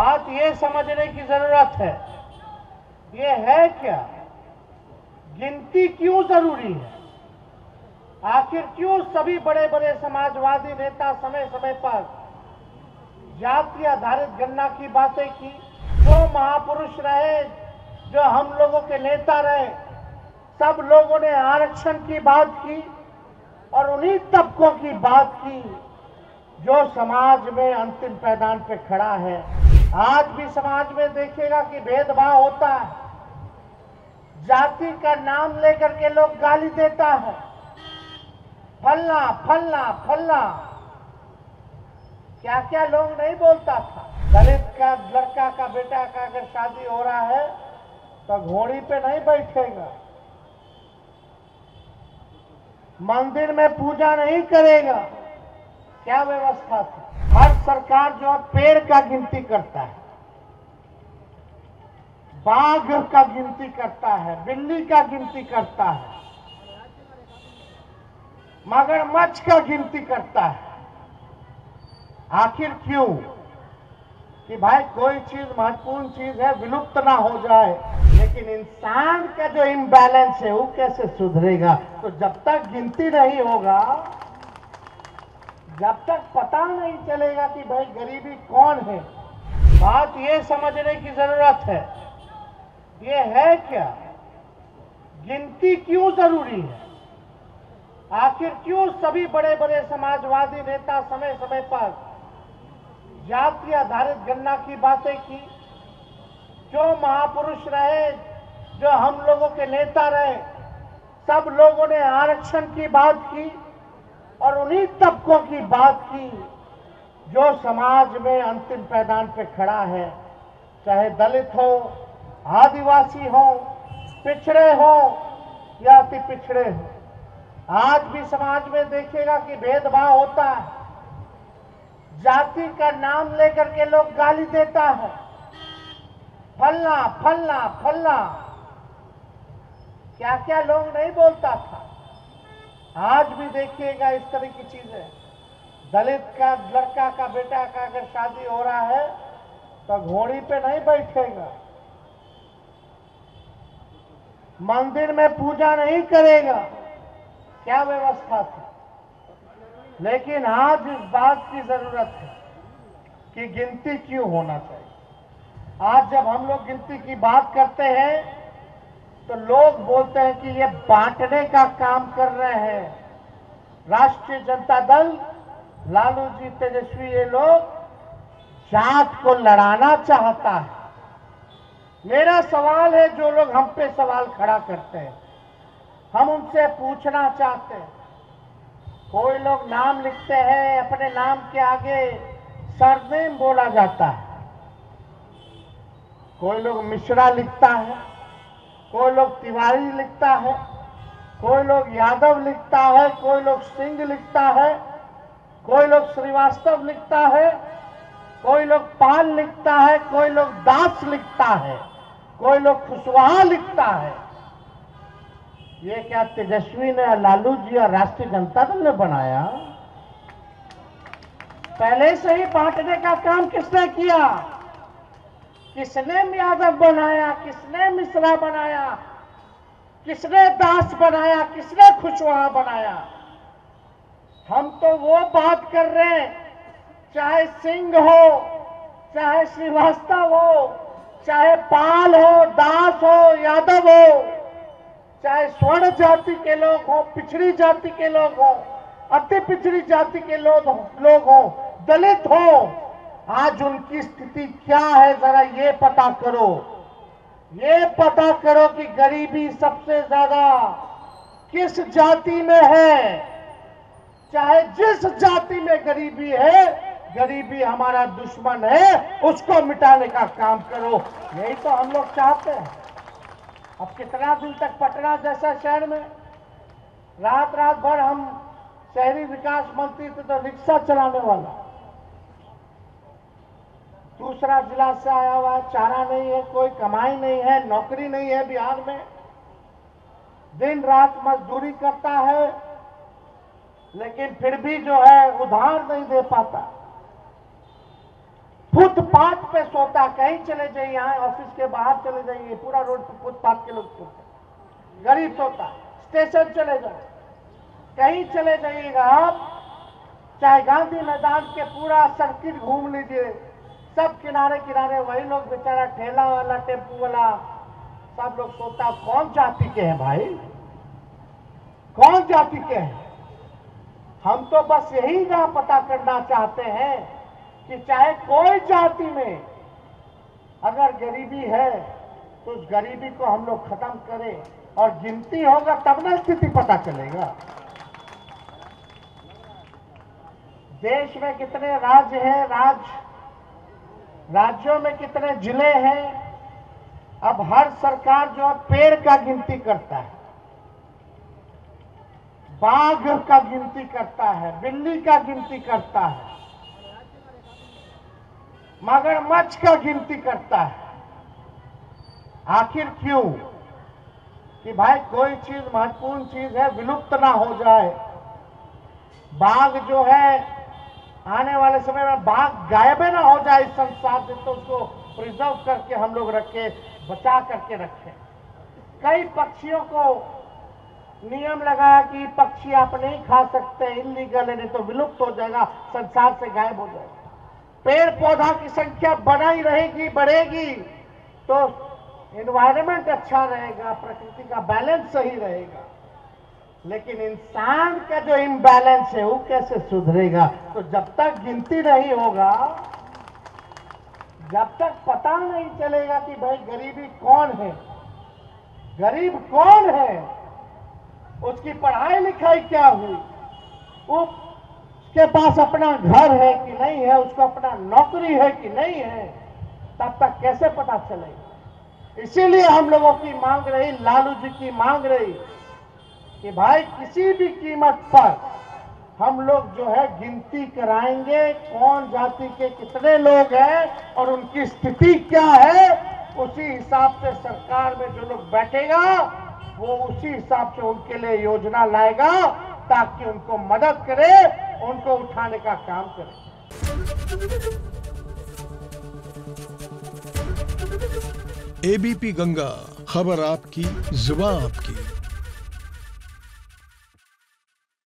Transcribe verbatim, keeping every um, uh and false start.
बात ये समझने की जरूरत है, ये है क्या, गिनती क्यों जरूरी है? आखिर क्यों सभी बड़े बड़े समाजवादी नेता समय समय पर जाति आधारित गणना की बातें की? जो महापुरुष रहे, जो हम लोगों के नेता रहे, सब लोगों ने आरक्षण की बात की और उन्हीं तबकों की बात की जो समाज में अंतिम पैदान पे खड़ा है। आज भी समाज में देखिएगा कि भेदभाव होता है, जाति का नाम लेकर के लोग गाली देता है, फलना फलना फलना, क्या क्या लोग नहीं बोलता था। दलित का लड़का का बेटा का अगर शादी हो रहा है तो घोड़ी पे नहीं बैठेगा, मंदिर में पूजा नहीं करेगा। क्या व्यवस्था थी? हर सरकार जो है पेड़ का गिनती करता है, बाघ का गिनती करता है, बिल्ली का गिनती करता है, मगरमच्छ का गिनती करता है। आखिर क्यों? कि भाई कोई चीज महत्वपूर्ण चीज है, विलुप्त ना हो जाए, लेकिन इंसान का जो इम्बैलेंस है वो कैसे सुधरेगा? तो जब तक गिनती नहीं होगा, जब तक पता नहीं चलेगा कि भाई गरीबी कौन है, बात ये समझने की जरूरत है, ये है क्या, गिनती क्यों जरूरी है? आखिर क्यों सभी बड़े बड़े समाजवादी नेता समय समय पर जाति आधारित गणना की बातें की? जो महापुरुष रहे, जो हम लोगों के नेता रहे, सब लोगों ने आरक्षण की बात की और उन्हीं तबकों की बात की जो समाज में अंतिम पैदान पे खड़ा है, चाहे दलित हो, आदिवासी हो, पिछड़े हो या अति पिछड़े हो। आज भी समाज में देखिएगा कि भेदभाव होता है, जाति का नाम लेकर के लोग गाली देता है, फलना फलना फलना, क्या क्या लोग नहीं बोलता था। आज भी देखिएगा इस तरह की चीजें। दलित का लड़का का बेटा का अगर शादी हो रहा है तो घोड़ी पे नहीं बैठेगा, मंदिर में पूजा नहीं करेगा। क्या व्यवस्था थी? लेकिन आज इस बात की जरूरत है कि गिनती क्यों होना चाहिए। आज जब हम लोग गिनती की बात करते हैं तो लोग बोलते हैं कि ये बांटने का काम कर रहे हैं, राष्ट्रीय जनता दल, लालू जी, तेजस्वी, ये लोग जात को लड़ाना चाहता है। मेरा सवाल है, जो लोग हम पे सवाल खड़ा करते हैं, हम उनसे पूछना चाहते हैं। कोई लोग नाम लिखते हैं, अपने नाम के आगे सरनेम बोला जाता है, कोई लोग मिश्रा लिखता है, कोई लोग तिवारी लिखता है, कोई लोग यादव लिखता है, कोई लोग सिंह लिखता है, कोई लोग श्रीवास्तव लिखता है, कोई लोग पाल लिखता है, कोई लोग दास लिखता है, कोई लोग खुशवाहा लिखता है। ये क्या तेजस्वी ने, लालू जी और राष्ट्रीय जनता दल ने बनाया? पहले से ही बांटने का काम किसने किया? किसने यादव बनाया, किसने मिश्रा बनाया, किसने दास बनाया, किसने खुशवाहा बनाया? हम तो वो बात कर रहे हैं, चाहे सिंह हो, चाहे श्रीवास्तव हो, चाहे पाल हो, दास हो, यादव हो, चाहे स्वर्ण जाति के लोग हो, पिछड़ी जाति के लोग हो, अति पिछड़ी जाति के लोग लोग हो, दलित हो, आज उनकी स्थिति क्या है जरा ये पता करो। ये पता करो कि गरीबी सबसे ज्यादा किस जाति में है। चाहे जिस जाति में गरीबी है, गरीबी हमारा दुश्मन है, उसको मिटाने का काम करो। यही तो हम लोग चाहते हैं। अब कितना दिन तक पटना जैसा शहर में रात रात भर, हम शहरी विकास मंत्री थे तो रिक्शा चलाने वाला, दूसरा जिला से आया हुआ है, चारा नहीं है, कोई कमाई नहीं है, नौकरी नहीं है बिहार में, दिन रात मजदूरी करता है, लेकिन फिर भी जो है उधार नहीं दे पाता। फुटपाथ पे सोता, कहीं चले जाइए, यहाँ ऑफिस के बाहर चले जाइए, पूरा रोड पे फुटपाथ के लोग सोते, गरीब सोता। स्टेशन चले जाओ, कहीं चले जाइएगा आप, चाहे गांधी मैदान के पूरा सर्किट घूम लीजिए, सब किनारे किनारे वही लोग, बेचारा ठेला वाला, टेम्पू वाला, सब लोग सोता। कौन जाति के हैं भाई, कौन जाति के हैं? हम तो बस यही ना पता करना चाहते हैं कि चाहे कोई जाति में अगर गरीबी है तो उस गरीबी को हम लोग खत्म करें, और गिनती होगा तब ना स्थिति पता चलेगा। देश में कितने राज्य हैं, राज्य राज्यों में कितने जिले हैं। अब हर सरकार जो है पेड़ का गिनती करता है, बाघ का गिनती करता है, बिल्ली का गिनती करता है, मगरमच्छ का गिनती करता है। आखिर क्यों? कि भाई कोई चीज महत्वपूर्ण चीज है, विलुप्त ना हो जाए। बाघ जो है आने वाले समय में बाघ गायब ना हो जाए इस संसार से, तो उसको प्रिजर्व करके हम लोग रखे, बचा करके रखें। कई पक्षियों को नियम लगाया कि पक्षी आप नहीं खा सकते, इलीगल है, नहीं तो विलुप्त हो जाएगा, संसार से गायब हो जाएगा। पेड़ पौधा की संख्या बढ़ाई रहेगी, बढ़ेगी, तो एनवायरनमेंट अच्छा रहेगा, प्रकृति का बैलेंस सही रहेगा। लेकिन इंसान का जो इम्बैलेंस है वो कैसे सुधरेगा? तो जब तक गिनती नहीं होगा, जब तक पता नहीं चलेगा कि भाई गरीबी कौन है, गरीब कौन है, उसकी पढ़ाई लिखाई क्या हुई, उसके पास अपना घर है कि नहीं है, उसको अपना नौकरी है कि नहीं है, तब तक कैसे पता चलेगा? इसीलिए हम लोगों की मांग रही, लालू जी की मांग रही कि भाई किसी भी कीमत पर हम लोग जो है गिनती कराएंगे, कौन जाति के कितने लोग हैं और उनकी स्थिति क्या है। उसी हिसाब से सरकार में जो लोग बैठेगा वो उसी हिसाब से उनके लिए योजना लाएगा, ताकि उनको मदद करे, उनको उठाने का काम करे। एबीपी गंगा, खबर आपकी, जुबान आपकी।